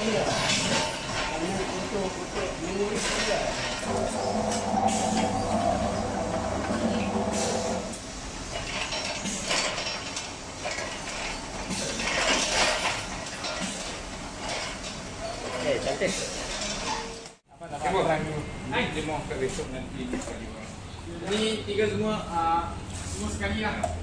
Iya. Hanya untuk ini saja. Cantik. Apa nak dia mau ke besok nanti. Ini tiga semua sekali lah.